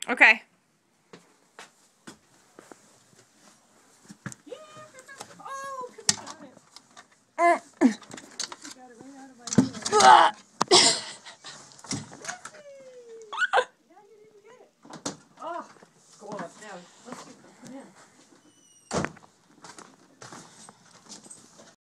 Okay. Yeah. Oh, because he got it. He got it right out of my hand.